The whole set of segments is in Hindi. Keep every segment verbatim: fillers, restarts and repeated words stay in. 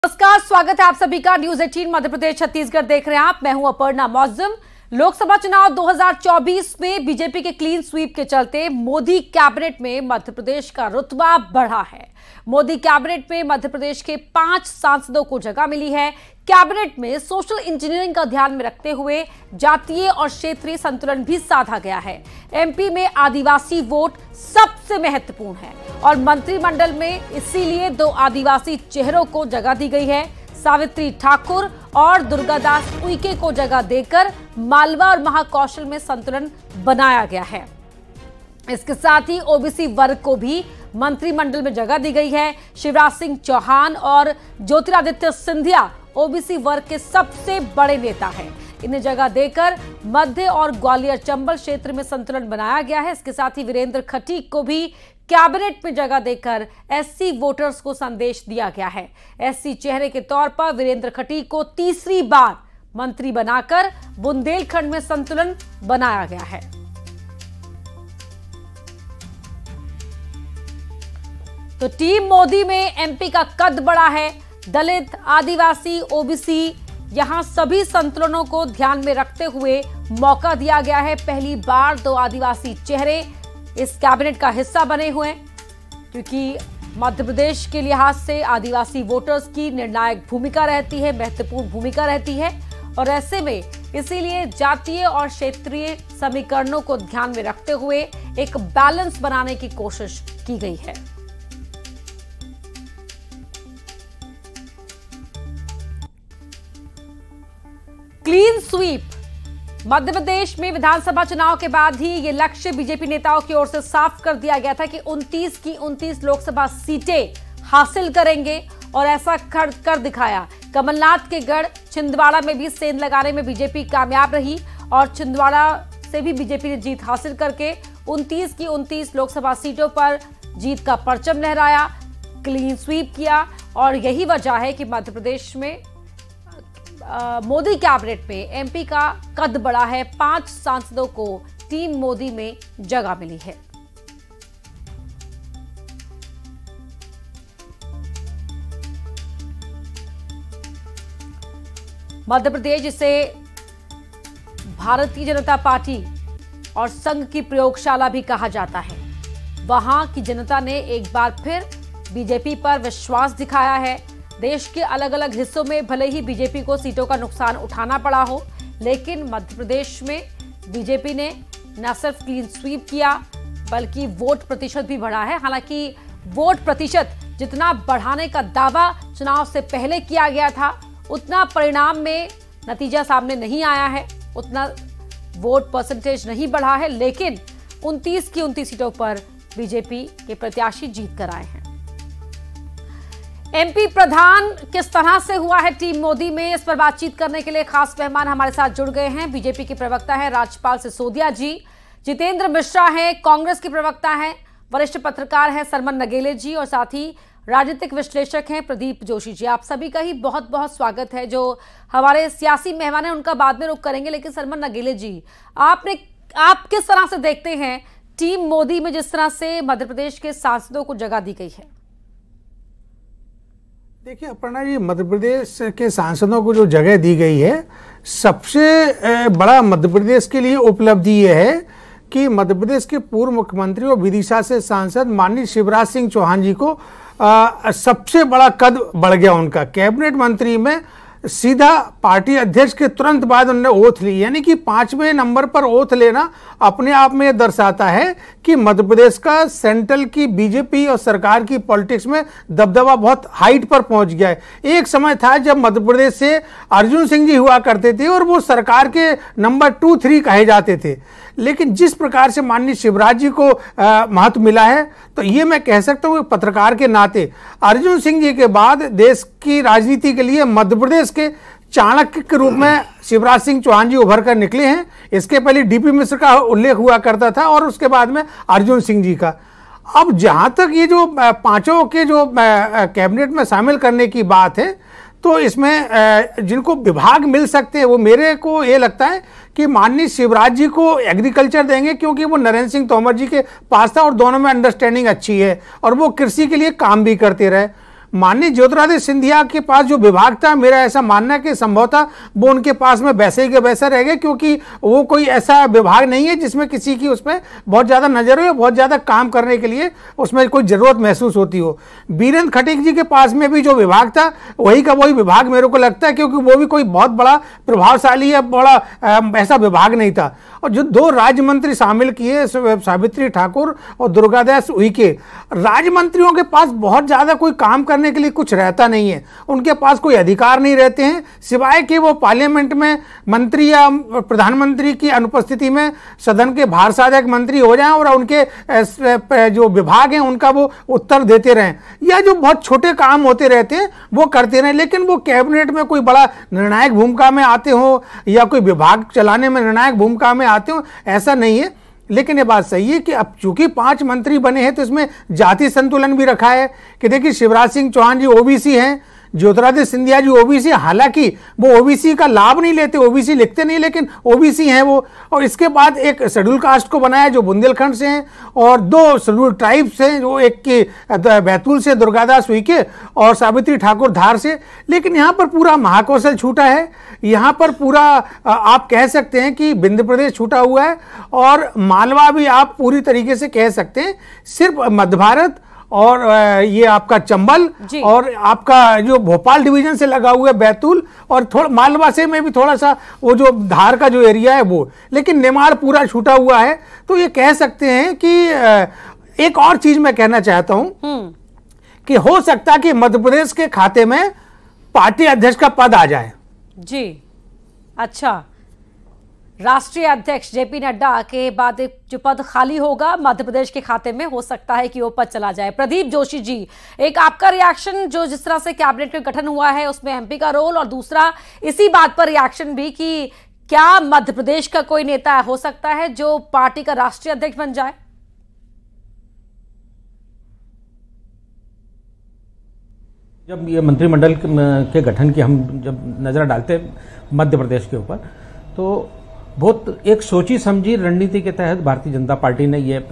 नमस्कार, स्वागत है आप सभी का न्यूज अठारह मध्य प्रदेश छत्तीसगढ़ देख रहे हैं आप। मैं हूं अपर्णा मौजम। लोकसभा चुनाव दो हज़ार चौबीस में बीजेपी के क्लीन स्वीप के चलते मोदी कैबिनेट में मध्य प्रदेश का रुतबा बढ़ा है। मोदी कैबिनेट में मध्य प्रदेश के पांच सांसदों को जगह मिली है। कैबिनेट में सोशल इंजीनियरिंग का ध्यान में रखते हुए जातीय और क्षेत्रीय संतुलन भी साधा गया है। एमपी में आदिवासी वोट सबसे महत्वपूर्ण है और मंत्रिमंडल में इसीलिए दो आदिवासी चेहरों को जगह दी गई है। सावित्री ठाकुर और दुर्गादास उइके को जगह देकर मालवा और महाकौशल में संतुलन बनाया गया है। इसके साथ ही ओबीसी वर्ग को भी मंत्रिमंडल में जगह दी गई है। शिवराज सिंह चौहान और ज्योतिरादित्य सिंधिया ओबीसी वर्ग के सबसे बड़े नेता हैं। इन्हें जगह देकर मध्य और ग्वालियर चंबल क्षेत्र में संतुलन बनाया गया है। इसके साथ ही वीरेंद्र खटीक को भी कैबिनेट में जगह देकर एससी वोटर्स को संदेश दिया गया है। एससी चेहरे के तौर पर वीरेंद्र खटीक को तीसरी बार मंत्री बनाकर बुंदेलखंड में संतुलन बनाया गया है। तो टीम मोदी में एमपी का कद बड़ा है। दलित, आदिवासी, ओबीसी, यहां सभी संतुलनों को ध्यान में रखते हुए मौका दिया गया है। पहली बार दो आदिवासी चेहरे इस कैबिनेट का हिस्सा बने हुए हैं, क्योंकि मध्य प्रदेश के लिहाज से आदिवासी वोटर्स की निर्णायक भूमिका रहती है, महत्वपूर्ण भूमिका रहती है। और ऐसे में इसीलिए जातीय और क्षेत्रीय समीकरणों को ध्यान में रखते हुए एक बैलेंस बनाने की कोशिश की गई है। Clean sweep. मध्य प्रदेश में विधानसभा चुनाव के बाद ही ये लक्ष्य बीजेपी नेताओं की ओर से साफ कर दिया गया था कि उनतीस की उनतीस लोकसभा सीटें हासिल करेंगे और ऐसा कर, कर दिखाया। कमलनाथ के गढ़ छिंदवाड़ा में भी सेंध लगाने में बीजेपी कामयाब रही और छिंदवाड़ा से भी बीजेपी ने जीत हासिल करके उनतीस की उनतीस लोकसभा सीटों पर जीत का परचम लहराया, क्लीन स्वीप किया। और यही वजह है कि मध्य प्रदेश में आ, मोदी कैबिनेट में एमपी का कद बढ़ा है। पांच सांसदों को टीम मोदी में जगह मिली है। मध्य प्रदेश, जिसे भारतीय जनता पार्टी और संघ की प्रयोगशाला भी कहा जाता है, वहां की जनता ने एक बार फिर बीजेपी पर विश्वास दिखाया है। देश के अलग अलग हिस्सों में भले ही बीजेपी को सीटों का नुकसान उठाना पड़ा हो, लेकिन मध्य प्रदेश में बीजेपी ने न सिर्फ क्लीन स्वीप किया बल्कि वोट प्रतिशत भी बढ़ा है। हालांकि वोट प्रतिशत जितना बढ़ाने का दावा चुनाव से पहले किया गया था, उतना परिणाम में नतीजा सामने नहीं आया है, उतना वोट परसेंटेज नहीं बढ़ा है। लेकिन उनतीस की उनतीस सीटों पर बीजेपी के प्रत्याशी जीत कर आए हैं। एमपी प्रधान किस तरह से हुआ है टीम मोदी में, इस पर बातचीत करने के लिए खास मेहमान हमारे साथ जुड़ गए हैं। बीजेपी के प्रवक्ता हैं राजपाल सिसोदिया जी, जितेंद्र मिश्रा हैं कांग्रेस के प्रवक्ता हैं, वरिष्ठ पत्रकार हैं सरमन नगेले जी, और साथ ही राजनीतिक विश्लेषक हैं प्रदीप जोशी जी। आप सभी का ही बहुत बहुत स्वागत है। जो हमारे सियासी मेहमान हैं उनका बाद में रुख करेंगे, लेकिन सरमन नगेले जी, आपने आप किस तरह से देखते हैं टीम मोदी में जिस तरह से मध्य प्रदेश के सांसदों को जगह दी गई है? देखिए अपर्णा जी, मध्य प्रदेश के सांसदों को जो जगह दी गई है, सबसे बड़ा मध्य प्रदेश के लिए उपलब्धि यह है कि मध्य प्रदेश के पूर्व मुख्यमंत्री और विदिशा से सांसद माननीय शिवराज सिंह चौहान जी को आ, सबसे बड़ा कद बढ़ गया उनका। कैबिनेट मंत्री में सीधा पार्टी अध्यक्ष के तुरंत बाद उन्होंने ओथ ली, यानी कि पांचवें नंबर पर ओथ लेना अपने आप में दर्शाता है कि मध्य प्रदेश का सेंट्रल की बीजेपी और सरकार की पॉलिटिक्स में दबदबा बहुत हाइट पर पहुंच गया है। एक समय था जब मध्य प्रदेश से अर्जुन सिंह जी हुआ करते थे और वो सरकार के नंबर टू थ्री कहे जाते थे, लेकिन जिस प्रकार से माननीय शिवराज जी को महत्व मिला है, तो ये मैं कह सकता हूँ पत्रकार के नाते अर्जुन सिंह जी के बाद देश की राजनीति के लिए मध्य प्रदेश के चाणक्य के रूप में शिवराज सिंह चौहान जी उभर कर निकले हैं। इसके पहले डीपी मिश्र का उल्लेख हुआ करता था और उसके बाद में अर्जुन सिंह जी का। अब जहां तक ये जो पांचों के जो कैबिनेट में शामिल करने की बात है, तो इसमें जिनको विभाग मिल सकते हैं, वो मेरे को ये लगता है कि माननीय शिवराज जी को एग्रीकल्चर देंगे, क्योंकि वो नरेंद्र सिंह तोमर जी के पास था और दोनों में अंडरस्टैंडिंग अच्छी है और वो कृषि के लिए काम भी करते रहे। माननीय ज्योतिरादित्य सिंधिया के पास जो विभाग था, मेरा ऐसा मानना है कि संभवतः वो उनके पास में वैसे ही के वैसा रह गए, क्योंकि वो कोई ऐसा विभाग नहीं है जिसमें किसी की उसमें बहुत ज़्यादा नजर हो या बहुत ज़्यादा काम करने के लिए उसमें कोई ज़रूरत महसूस होती हो। बीरेंद्र खटीक जी के पास में भी जो विभाग था वही का वही विभाग मेरे को लगता है, क्योंकि वो भी कोई बहुत बड़ा प्रभावशाली या बड़ा ऐसा विभाग नहीं था। और जो दो राज्य मंत्री शामिल किए, सावित्री ठाकुर और दुर्गादास उइके, राज्य मंत्रियों के पास बहुत ज़्यादा कोई काम करने के लिए कुछ रहता नहीं है, उनके पास कोई अधिकार नहीं रहते हैं, सिवाय कि वो पार्लियामेंट में मंत्री या प्रधानमंत्री की अनुपस्थिति में सदन के भार साधक मंत्री हो जाएं और उनके जो विभाग हैं उनका वो उत्तर देते रहें, या जो बहुत छोटे काम होते रहते हैं वो करते रहें, लेकिन वो कैबिनेट में कोई बड़ा निर्णायक भूमिका में आते हो या कोई विभाग चलाने में निर्णायक भूमिका में आते हो, ऐसा नहीं है। लेकिन ये बात सही है कि अब चूंकि पांच मंत्री बने हैं तो इसमें जाति संतुलन भी रखा है कि देखिए शिवराज सिंह चौहान जी ओबीसी हैं, ज्योतिरादित्य सिंधिया जी ओबीसी, हालांकि वो ओबीसी का लाभ नहीं लेते, ओबीसी लिखते नहीं, लेकिन ओबीसी हैं वो। और इसके बाद एक शेड्यूल कास्ट को बनाया जो बुंदेलखंड से हैं, और दो शेड्यूल ट्राइब्स हैं, जो एक की बैतूल से दुर्गादास उइके और सावित्री ठाकुर धार से। लेकिन यहाँ पर पूरा महाकौशल छूटा है, यहाँ पर पूरा आप कह सकते हैं कि विंध्य प्रदेश छूटा हुआ है, और मालवा भी आप पूरी तरीके से कह सकते हैं। सिर्फ मध्य भारत और ये आपका चंबल और आपका जो भोपाल डिवीजन से लगा हुआ है बैतूल, और थोड़ा मालवा से में भी थोड़ा सा वो जो धार का जो एरिया है वो, लेकिन नेमार पूरा छूटा हुआ है। तो ये कह सकते हैं कि एक और चीज मैं कहना चाहता हूं कि हो सकता है कि मध्य प्रदेश के खाते में पार्टी अध्यक्ष का पद आ जाए। जी अच्छा, राष्ट्रीय अध्यक्ष जेपी नड्डा के बाद जो पद खाली होगा मध्य प्रदेश के खाते में, हो सकता है कि वो पद चला जाए। प्रदीप जोशी जी, एक आपका रिएक्शन जो जिस तरह से कैबिनेट का गठन हुआ है उसमें एमपी का रोल, और दूसरा इसी बात पर रिएक्शन भी कि क्या मध्य प्रदेश का कोई नेता हो सकता है जो पार्टी का राष्ट्रीय अध्यक्ष बन जाए? जब ये मंत्रिमंडल के गठन की हम जब नजर डालते हैं मध्य प्रदेश के ऊपर, तो बहुत एक सोची समझी रणनीति के तहत भारतीय जनता पार्टी ने ये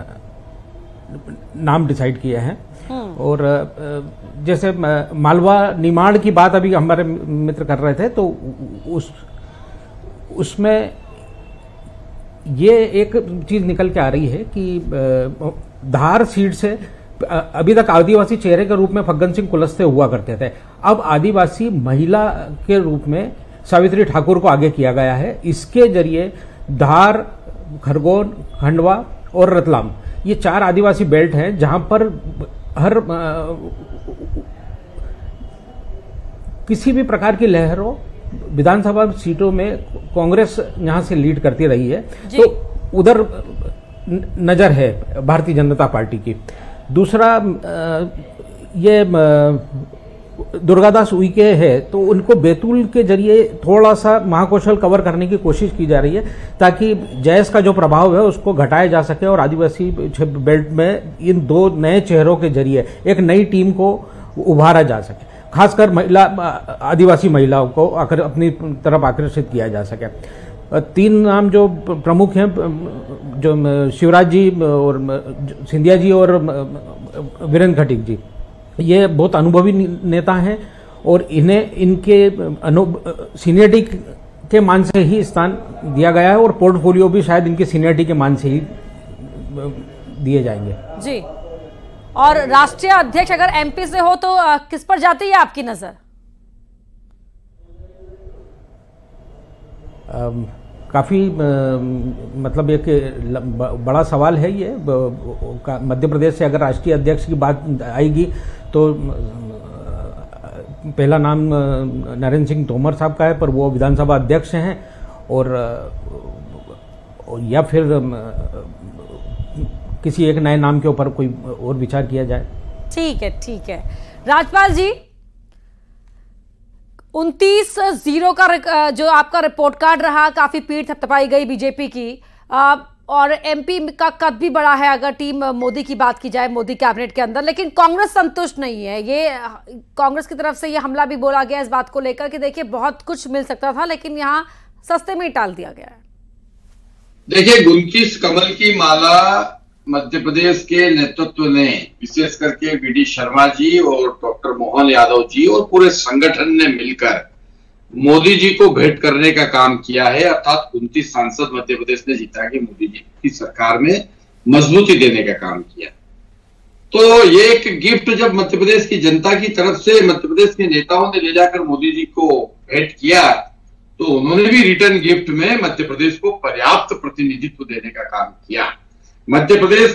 नाम डिसाइड किए हैं। और जैसे मालवा निमाड़ की बात अभी हमारे मित्र कर रहे थे, तो उस उसमें ये एक चीज निकल के आ रही है कि धार सीट से अभी तक आदिवासी चेहरे के रूप में फग्गन सिंह कुलस्ते हुआ करते थे, अब आदिवासी महिला के रूप में सावित्री ठाकुर को आगे किया गया है। इसके जरिए धार, खरगोन, खंडवा और रतलाम, ये चार आदिवासी बेल्ट हैं जहां पर हर आ, किसी भी प्रकार की लहरों विधानसभा सीटों में कांग्रेस यहां से लीड करती रही है, तो उधर नजर है भारतीय जनता पार्टी की। दूसरा ये दुर्गादास उइके है, तो उनको बैतूल के जरिए थोड़ा सा महाकौशल कवर करने की कोशिश की जा रही है, ताकि जैस का जो प्रभाव है उसको घटाया जा सके और आदिवासी बेल्ट में इन दो नए चेहरों के जरिए एक नई टीम को उभारा जा सके, खासकर महिला आदिवासी महिलाओं को आकर अपनी तरफ आकर्षित किया जा सके। तीन नाम जो प्रमुख हैं, जो शिवराज जी और सिंधिया जी और वीरेंद्र खटीक जी, ये बहुत अनुभवी नेता हैं और इन्हें इनके सीनियरिटी के मान से ही स्थान दिया गया है, और पोर्टफोलियो भी शायद इनके सीनियरिटी के मान से ही दिए जाएंगे। जी, और राष्ट्रीय अध्यक्ष अगर एमपी से हो तो किस पर जाती है आपकी नजर? um, काफ़ी मतलब एक बड़ा सवाल है ये। मध्य प्रदेश से अगर राष्ट्रीय अध्यक्ष की बात आएगी तो पहला नाम नरेंद्र सिंह तोमर साहब का है, पर वो विधानसभा अध्यक्ष हैं, और या फिर किसी एक नए नाम के ऊपर कोई और विचार किया जाए। ठीक है ठीक है राजपाल जी, उनतीस जीरो का जो आपका रिपोर्ट कार्ड रहा, काफी पीठ थपथपाई गई बीजेपी की, आ, और एमपी का कद भी बड़ा है अगर टीम मोदी की बात की जाए, मोदी कैबिनेट के अंदर, लेकिन कांग्रेस संतुष्ट नहीं है। ये कांग्रेस की तरफ से ये हमला भी बोला गया इस बात को लेकर कि देखिए बहुत कुछ मिल सकता था लेकिन यहाँ सस्ते में ही टाल दिया गया है। देखिए, उनतीस कमल की माला मध्य प्रदेश के नेतृत्व ने, विशेष करके वी डी शर्मा जी और डॉक्टर मोहन यादव जी और पूरे संगठन ने मिलकर मोदी जी को भेंट करने का काम किया है। अर्थात उनतीस सांसद मध्य प्रदेश ने जीता के मोदी जी की सरकार में मजबूती देने का काम किया। तो ये एक गिफ्ट जब मध्य प्रदेश की जनता की तरफ से मध्य प्रदेश के नेताओं ने ले जाकर मोदी जी को भेंट किया, तो उन्होंने भी रिटर्न गिफ्ट में मध्य प्रदेश को पर्याप्त प्रतिनिधित्व देने का काम किया। मध्य प्रदेश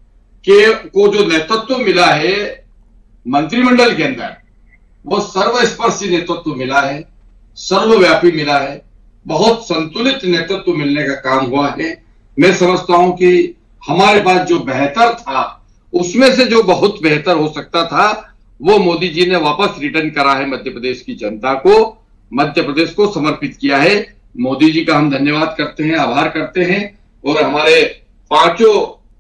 के को जो नेतृत्व मिला है मंत्रिमंडल के अंदर, वो सर्वस्पर्शी नेतृत्व मिला है, सर्वव्यापी मिला है, बहुत संतुलित नेतृत्व मिलने का काम हुआ है। मैं समझता हूं कि हमारे पास जो बेहतर था उसमें से जो बहुत बेहतर हो सकता था वो मोदी जी ने वापस रिटर्न करा है, मध्य प्रदेश की जनता को, मध्य प्रदेश को समर्पित किया है। मोदी जी का हम धन्यवाद करते हैं, आभार करते हैं और हमारे पांचों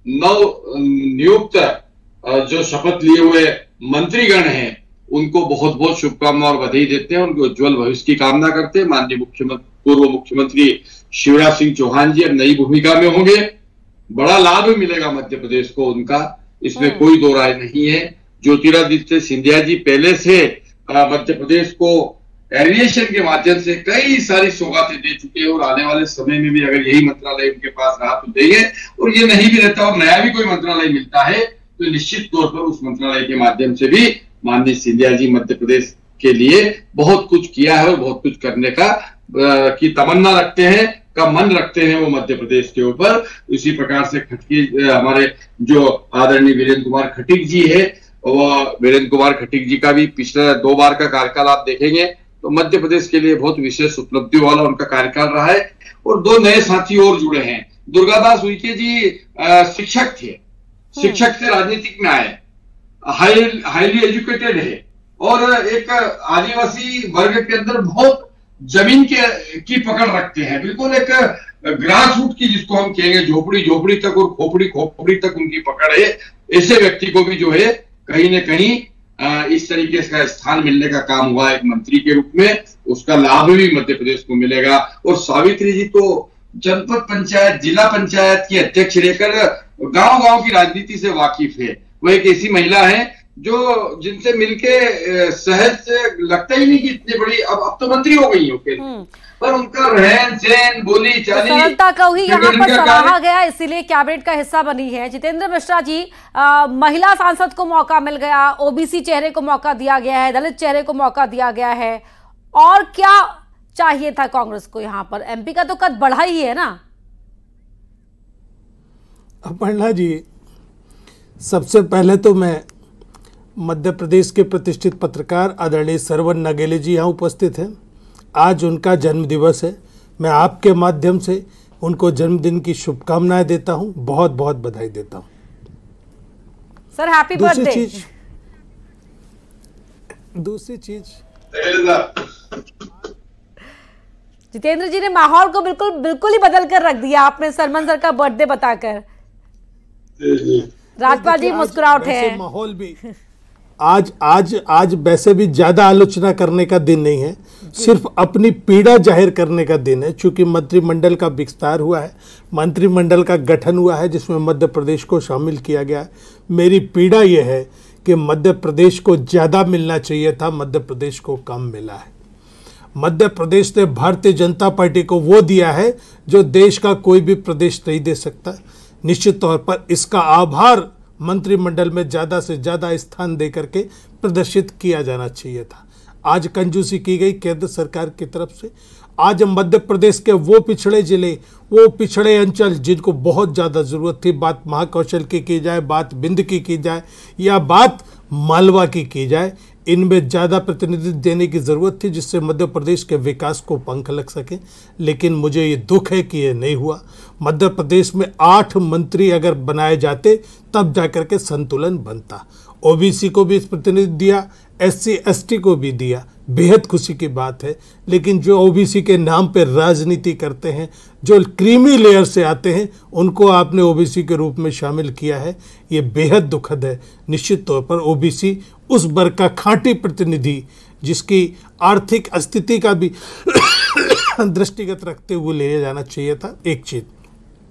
नव नियुक्त जो शपथ लिए हुए मंत्रीगण हैं उनको बहुत बहुत शुभकामनाएं और बधाई देते हैं, उनके उज्जवल भविष्य की कामना करते हैं। माननीय मुख्यमंत्री पूर्व मुख्यमंत्री शिवराज सिंह चौहान जी अब नई भूमिका में होंगे, बड़ा लाभ मिलेगा मध्य प्रदेश को उनका, इसमें कोई दो राय नहीं है। ज्योतिरादित्य सिंधिया जी पहले से मध्य प्रदेश को एविएशन के माध्यम से कई सारी सौगातें दे चुके हैं और आने वाले समय में भी अगर यही मंत्रालय उनके पास रहा तो देंगे, और ये नहीं भी रहता और नया भी कोई मंत्रालय मिलता है तो निश्चित तौर पर उस मंत्रालय के माध्यम से भी माननीय सिंधिया जी मध्य प्रदेश के लिए बहुत कुछ किया है और बहुत कुछ करने का आ, की तमन्ना रखते हैं, का मन रखते हैं वो मध्य प्रदेश के ऊपर। इसी प्रकार से खटकी हमारे जो आदरणीय वीरेंद्र कुमार खटीक जी है, वो वीरेंद्र कुमार खटीक जी का भी पिछले दो बार का कार्यकाल आप देखेंगे तो मध्य प्रदेश के लिए बहुत विशेष उपलब्धि वाला उनका कार्यकाल रहा है। और दो नए साथी और जुड़े हैं, दुर्गादास उइके जी शिक्षक थे, शिक्षक से राजनीतिक में आए, हाई हाईली एजुकेटेड है और एक आदिवासी वर्ग के अंदर बहुत जमीन के की पकड़ रखते हैं, बिल्कुल एक ग्रास रूट की जिसको हम कहेंगे झोपड़ी झोपड़ी तक और खोपड़ी खोपड़ी तक उनकी पकड़ है। ऐसे व्यक्ति को भी जो है कहीं ना कहीं इस तरीके का स्थान मिलने का काम हुआ एक मंत्री के रूप में, उसका लाभ भी मध्य प्रदेश को मिलेगा। और सावित्री जी तो जनपद पंचायत जिला पंचायत की अध्यक्ष रहकर गांव गांव की राजनीति से वाकिफ है। वो एक ऐसी महिला है जो जिनसे मिलके सहज से लगता ही नहीं कि इतनी बड़ी अब अब तो मंत्री हो गई हो, पर उनका रहन सहन बोली चाली सरलता को ही यहाँ पर सराहा गया, इसीलिए कैबिनेट का हिस्सा बनी है। जितेंद्र मिश्रा जी, आ, महिला सांसद को मौका मिल गया, ओबीसी चेहरे को मौका दिया गया है, दलित चेहरे को मौका दिया गया है, और क्या चाहिए था कांग्रेस को? यहाँ पर एमपी का तो कद बढ़ा ही है ना। अपर्णा जी, सबसे पहले तो मैं मध्य प्रदेश के प्रतिष्ठित पत्रकार आदरणीय सरवन नगेले जी यहाँ उपस्थित हैं, आज उनका जन्म दिवस है। मैं आपके माध्यम से उनको जन्मदिन की शुभकामनाएं देता हूं, बहुत बहुत बधाई देता हूं। Sir happy birthday. चीज दूसरी चीज जितेंद्र जी ने माहौल को बिल्कुल बिल्कुल ही बदल कर रख दिया आपने सरमन सर का बर्थडे बताकर। राजपाल जी मुस्कुरा उठे। माहौल भी आज आज आज वैसे भी ज्यादा आलोचना करने का दिन नहीं है, सिर्फ अपनी पीड़ा जाहिर करने का दिन है। चूंकि मंत्रिमंडल का विस्तार हुआ है, मंत्रिमंडल का गठन हुआ है जिसमें मध्य प्रदेश को शामिल किया गया है। मेरी पीड़ा यह है कि मध्य प्रदेश को ज्यादा मिलना चाहिए था, मध्य प्रदेश को कम मिला है। मध्य प्रदेश ने भारतीय जनता पार्टी को वो दिया है जो देश का कोई भी प्रदेश नहीं दे सकता। निश्चित तौर पर इसका आभार मंत्रिमंडल में ज्यादा से ज्यादा स्थान देकर के प्रदर्शित किया जाना चाहिए था। आज कंजूसी की गई केंद्र सरकार की तरफ से। आज मध्य प्रदेश के वो पिछड़े जिले, वो पिछड़े अंचल जिनको बहुत ज़्यादा ज़रूरत थी, बात महाकौशल की की जाए, बात बिंद की की जाए या बात मालवा की की जाए, इनमें ज़्यादा प्रतिनिधित्व देने की ज़रूरत थी जिससे मध्य प्रदेश के विकास को पंख लग सके। लेकिन मुझे ये दुख है कि ये नहीं हुआ। मध्य प्रदेश में आठ मंत्री अगर बनाए जाते तब जाकर के संतुलन बनता। ओबीसी को भी इस प्रतिनिधित्व दिया, एससी एसटी को भी दिया, बेहद खुशी की बात है। लेकिन जो ओबीसी के नाम पर राजनीति करते हैं, जो क्रीमी लेयर से आते हैं, उनको आपने ओबीसी के रूप में शामिल किया है, ये बेहद दुखद है। निश्चित तौर पर ओबीसी उस वर्ग का खांटी प्रतिनिधि जिसकी आर्थिक स्थिति का भी दृष्टिगत रखते हुए ले जाना चाहिए था। एक चीज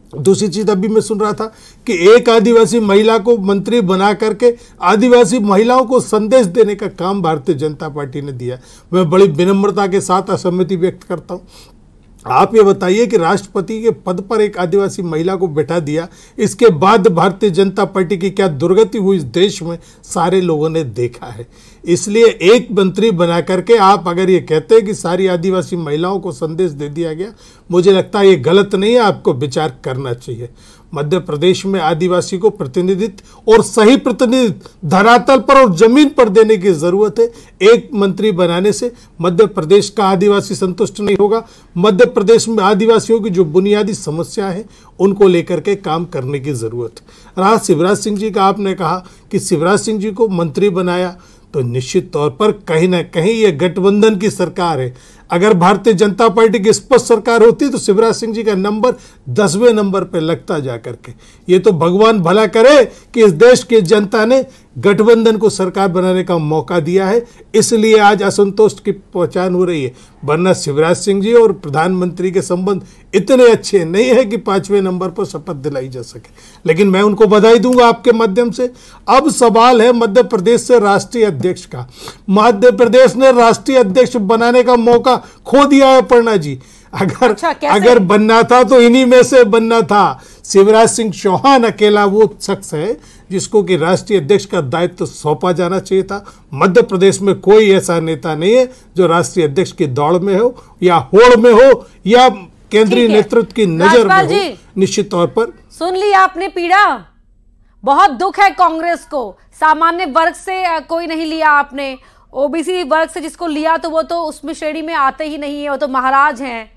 दूसरी चीज अभी मैं सुन रहा था कि एक आदिवासी महिला को मंत्री बना करके आदिवासी महिलाओं को संदेश देने का काम भारतीय जनता पार्टी ने दिया। मैं बड़ी विनम्रता के साथ असहमति व्यक्त करता हूं। आप ये बताइए कि राष्ट्रपति के पद पर एक आदिवासी महिला को बैठा दिया, इसके बाद भारतीय जनता पार्टी की क्या दुर्गति हुई इस देश में सारे लोगों ने देखा है। इसलिए एक मंत्री बना करके आप अगर ये कहते हैं कि सारी आदिवासी महिलाओं को संदेश दे दिया गया, मुझे लगता है ये गलत नहीं है, आपको विचार करना चाहिए। मध्य प्रदेश में आदिवासी को प्रतिनिधित्व और सही प्रतिनिधित्व धरातल पर और जमीन पर देने की जरूरत है। एक मंत्री बनाने से मध्य प्रदेश का आदिवासी संतुष्ट नहीं होगा। मध्य प्रदेश में आदिवासियों की जो बुनियादी समस्या है उनको लेकर के काम करने की जरूरत है। रहा शिवराज सिंह जी का, आपने कहा कि शिवराज सिंह जी को मंत्री बनाया, तो निश्चित तौर पर कहीं ना कहीं ये गठबंधन की सरकार है। अगर भारतीय जनता पार्टी की स्पष्ट सरकार होती तो शिवराज सिंह जी का नंबर दसवें नंबर पर लगता जा करके। ये तो भगवान भला करे कि इस देश की जनता ने गठबंधन को सरकार बनाने का मौका दिया है, इसलिए आज असंतोष की पहचान हो रही है। वरना शिवराज सिंह जी और प्रधानमंत्री के संबंध इतने अच्छे नहीं है कि पांचवें नंबर पर शपथ दिलाई जा सके। लेकिन मैं उनको बधाई दूंगा आपके माध्यम से। अब सवाल है मध्य प्रदेश से राष्ट्रीय अध्यक्ष का। मध्य प्रदेश ने राष्ट्रीय अध्यक्ष बनाने का मौका खो दिया है अपर्णा जी। अगर अच्छा, अगर बनना था तो इन्हीं में से बनना था। शिवराज सिंह चौहान अकेला वो शख्स है जिसको कि राष्ट्रीय अध्यक्ष का दायित्व तो सौंपा जाना चाहिए था। मध्य प्रदेश में कोई ऐसा नेता नहीं है जो राष्ट्रीय अध्यक्ष की दौड़ में हो या होड़ में हो या केंद्रीय नेतृत्व की नजर में हो। निश्चित तौर पर सुन ली आपने पीड़ा, बहुत दुख है कांग्रेस को। सामान्य वर्ग से कोई नहीं लिया आपने, ओबीसी वर्ग से जिसको लिया तो वो तो उसमें श्रेणी में आते ही नहीं है, वो तो महाराज हैं।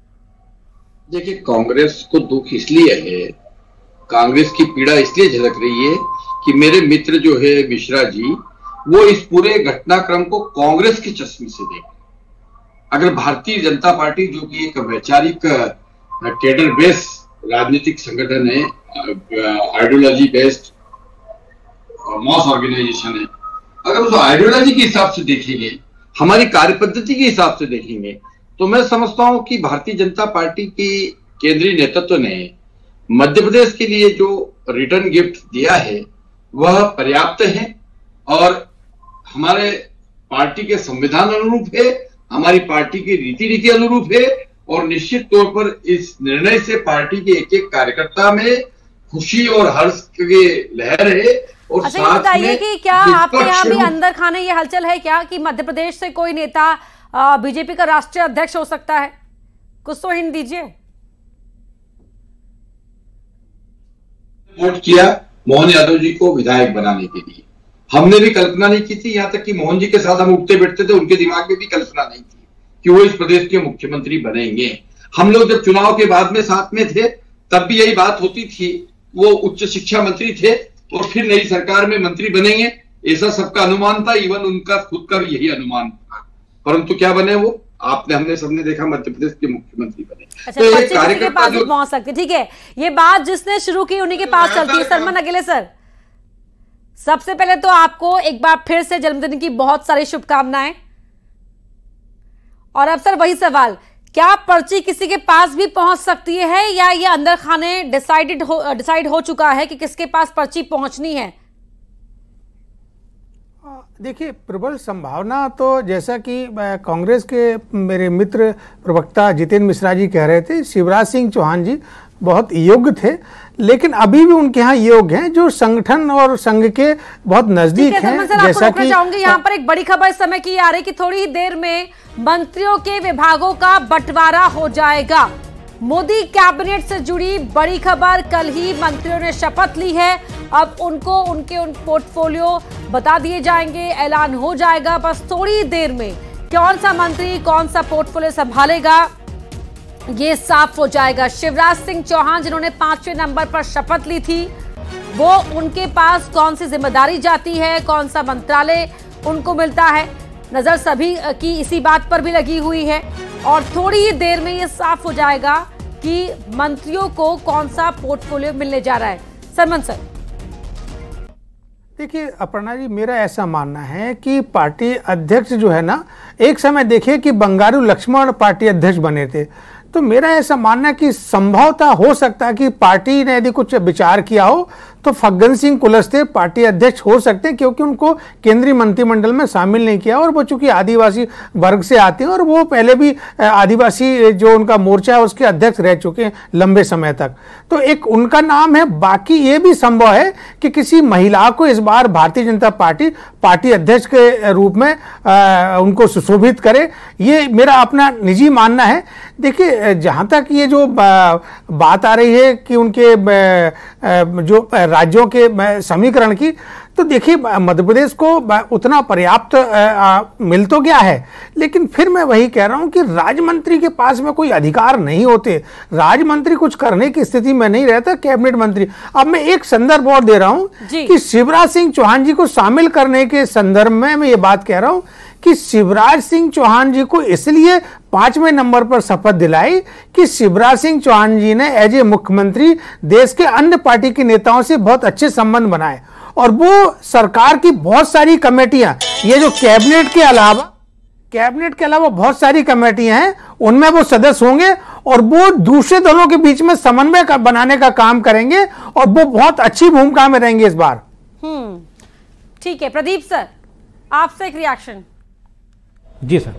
देखिए, कांग्रेस को दुख इसलिए है, कांग्रेस की पीड़ा इसलिए झलक रही है कि मेरे मित्र जो है मिश्रा जी, वो इस पूरे घटनाक्रम को कांग्रेस के चश्मे से देख। अगर भारतीय जनता पार्टी जो कि एक वैचारिक कैडर बेस्ड राजनीतिक संगठन है, आइडियोलॉजी बेस्ड मॉस ऑर्गेनाइजेशन है, अगर उस आइडियोलॉजी के हिसाब से देखेंगे, हमारी कार्य पद्धति के हिसाब से देखेंगे, तो मैं समझता हूं कि भारतीय जनता पार्टी की केंद्रीय नेतृत्व ने मध्य प्रदेश के लिए जो रिटर्न गिफ्ट दिया है वह पर्याप्त है और हमारे पार्टी के संविधान अनुरूप है, हमारी पार्टी की रीति रीति अनुरूप है और निश्चित तौर पर इस निर्णय से पार्टी के एक एक कार्यकर्ता में खुशी और हर्ष की लहर है। और अच्छा, ये बताइए कि क्या आपके यहाँ भी अंदर खाने ये हलचल है क्या कि मध्य प्रदेश से कोई नेता बीजेपी का राष्ट्रीय अध्यक्ष हो सकता है? कुछ तो हिंट दीजिए। वोट किया मोहन यादव जी को विधायक बनाने के लिए, हमने भी कल्पना नहीं की थी, यहां तक कि मोहन जी के साथ हम उठते बैठते थे, उनके दिमाग में भी कल्पना नहीं थी कि वो इस प्रदेश के मुख्यमंत्री बनेंगे। हम लोग जब चुनाव के बाद में साथ में थे तब भी यही बात होती थी, वो उच्च शिक्षा मंत्री थे और फिर नई सरकार में मंत्री बनेंगे, ऐसा सबका अनुमान था। इवन उनका खुद का भी यही अनुमान था, परंतु क्या बने वो, आपने हमने सबने देखा, मध्य प्रदेश के मुख्यमंत्री बने। अच्छा, तो एक कार्यकर्ता के पास जो पहुंच सकते, ठीक है, ये बात जिसने शुरू की उन्हीं के पास चलती है। सरमन अकेले सर, सबसे पहले तो आपको एक बार फिर से जन्मदिन की बहुत सारी शुभकामनाएं। और अब सर वही सवाल, क्या पर्ची किसी के पास भी पहुंच सकती है या ये अंदर खाने डिसाइडेड हो डिसाइड हो चुका है कि किसके पास पर्ची पहुंचनी है? देखिए, प्रबल संभावना तो जैसा कि कांग्रेस के मेरे मित्र प्रवक्ता जितेंद्र मिश्रा जी कह रहे थे, शिवराज सिंह चौहान जी बहुत योग्य थे, लेकिन अभी भी उनके यहाँ योग्य हैं जो संगठन और संघ के बहुत नजदीक हैं। जैसा कि चाहूंगी यहाँ पर एक बड़ी खबर इस समय की आ रही कि थोड़ी ही देर में मंत्रियों के विभागों का बंटवारा हो जाएगा। मोदी कैबिनेट से जुड़ी बड़ी खबर, कल ही मंत्रियों ने शपथ ली है, अब उनको उनके उन पोर्टफोलियो बता दिए जाएंगे, ऐलान हो जाएगा बस थोड़ी देर में। कौन सा मंत्री कौन सा पोर्टफोलियो संभालेगा ये साफ हो जाएगा। शिवराज सिंह चौहान जिन्होंने पांचवें नंबर पर शपथ ली थी, वो उनके पास कौन सी जिम्मेदारी जाती है, कौन सा मंत्रालय उनको मिलता है, नजर सभी की इसी बात पर भी लगी हुई है और थोड़ी ही देर में ये साफ हो जाएगा कि मंत्रियों को कौन सा पोर्टफोलियो मिलने जा रहा है। सरमन सर, देखिए अपर्णा जी, मेरा ऐसा मानना है कि पार्टी अध्यक्ष जो है ना, एक समय देखिए कि बंगारू लक्ष्मण पार्टी अध्यक्ष बने थे, तो मेरा ऐसा मानना है कि संभवतः हो सकता है कि पार्टी ने यदि कुछ विचार किया हो तो फग्गन सिंह कुलस्ते पार्टी अध्यक्ष हो सकते हैं, क्योंकि उनको केंद्रीय मंत्रिमंडल में शामिल नहीं किया और वो चूंकि आदिवासी वर्ग से आते हैं और वो पहले भी आदिवासी जो उनका मोर्चा है उसके अध्यक्ष रह चुके हैं लंबे समय तक, तो एक उनका नाम है। बाकी ये भी संभव है कि किसी महिला को इस बार भारतीय जनता पार्टी पार्टी अध्यक्ष के रूप में आ, उनको सुशोभित करे, ये मेरा अपना निजी मानना है। देखिए, जहां तक ये जो बात आ रही है कि उनके जो राज्यों के समीकरण की, तो देखिए मध्य प्रदेश को उतना पर्याप्त मिल तो गया है, लेकिन फिर मैं वही कह रहा हूं कि राज्य मंत्री के पास में कोई अधिकार नहीं होते, राज्य मंत्री कुछ करने की स्थिति में नहीं रहता, कैबिनेट मंत्री। अब मैं एक संदर्भ और दे रहा हूं कि शिवराज सिंह चौहान जी को शामिल करने के संदर्भ में मैं ये बात कह रहा हूं कि शिवराज सिंह चौहान जी को इसलिए पांचवें नंबर पर शपथ दिलाई कि शिवराज सिंह चौहान जी ने एज ए मुख्यमंत्री देश के अन्य पार्टी के नेताओं से बहुत अच्छे संबंध बनाए, और वो सरकार की बहुत सारी कमेटियां, ये जो कैबिनेट के अलावा कैबिनेट के अलावा बहुत सारी कमेटियां हैं, उनमें वो सदस्य होंगे और वो दूसरे दलों के बीच में समन्वय का बनाने का काम करेंगे और वो बहुत अच्छी भूमिका में रहेंगे इस बार। हम्म ठीक है, प्रदीप सर आपसे एक रिएक्शन। जी सर,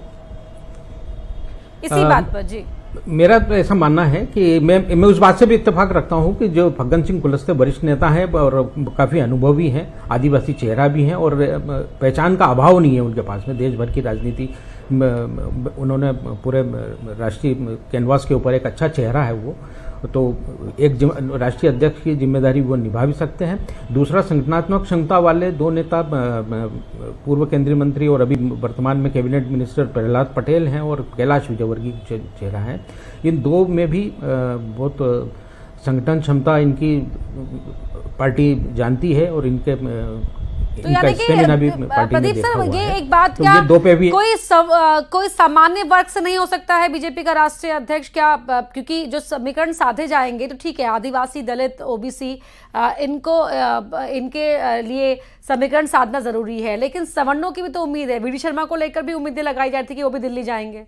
इसी आ, बात पर जी मेरा तो ऐसा मानना है कि मैं मैं उस बात से भी इत्तेफाक रखता हूं कि जो फग्गन सिंह कुलस्ते वरिष्ठ नेता हैं और काफी अनुभवी हैं, आदिवासी चेहरा भी हैं और पहचान का अभाव नहीं है उनके पास में। देश भर की राजनीति उन्होंने पूरे राष्ट्रीय कैनवास के ऊपर एक अच्छा चेहरा है वो, तो एक राष्ट्रीय अध्यक्ष की जिम्मेदारी वो निभा भी सकते हैं। दूसरा, संगठनात्मक क्षमता वाले दो नेता, पूर्व केंद्रीय मंत्री और अभी वर्तमान में कैबिनेट मिनिस्टर प्रहलाद पटेल हैं और कैलाश विजयवर्गीय चेहरा है। इन दो में भी बहुत संगठन क्षमता इनकी पार्टी जानती है और इनके तो यानी कि प्रदीप सर ये एक बात तो क्या दो पे भी कोई सव, कोई सामान्य वर्ग से नहीं हो सकता है बीजेपी का राष्ट्रीय अध्यक्ष क्या? क्योंकि जो समीकरण साधे जाएंगे तो ठीक है, आदिवासी, दलित, ओबीसी, इनको इनके लिए समीकरण साधना जरूरी है, लेकिन सवर्णों की भी तो उम्मीद है। वी डी शर्मा को लेकर भी उम्मीदें लगाई जाती कि वो भी दिल्ली जाएंगे।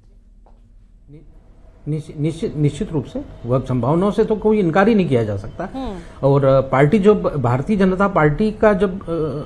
निश्चित निश्चित रूप से वह संभावनाओं से तो कोई इनकार ही नहीं किया जा सकता। और पार्टी जो भारतीय जनता पार्टी का जब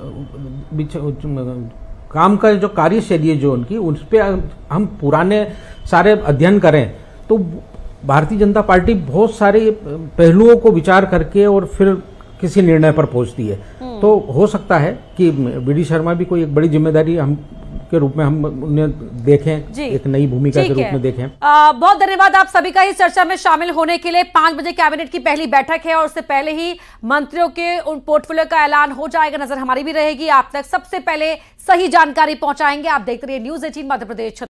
काम का जो कार्यशैली है जो उनकी, उस पर हम पुराने सारे अध्ययन करें तो भारतीय जनता पार्टी बहुत सारे पहलुओं को विचार करके और फिर किसी निर्णय पर पहुंचती है। तो हो सकता है कि वी डी शर्मा भी कोई एक बड़ी जिम्मेदारी हम के रूप में हम उन्हें देखें, एक नई भूमिका के रूप में देखें। आ, बहुत धन्यवाद आप सभी का इस चर्चा में शामिल होने के लिए। पांच बजे कैबिनेट की पहली बैठक है और उससे पहले ही मंत्रियों के उन पोर्टफोलियो का ऐलान हो जाएगा। नजर हमारी भी रहेगी, आप तक सबसे पहले सही जानकारी पहुंचाएंगे। आप देखते रहिए न्यूज़ अठारह मध्य प्रदेश।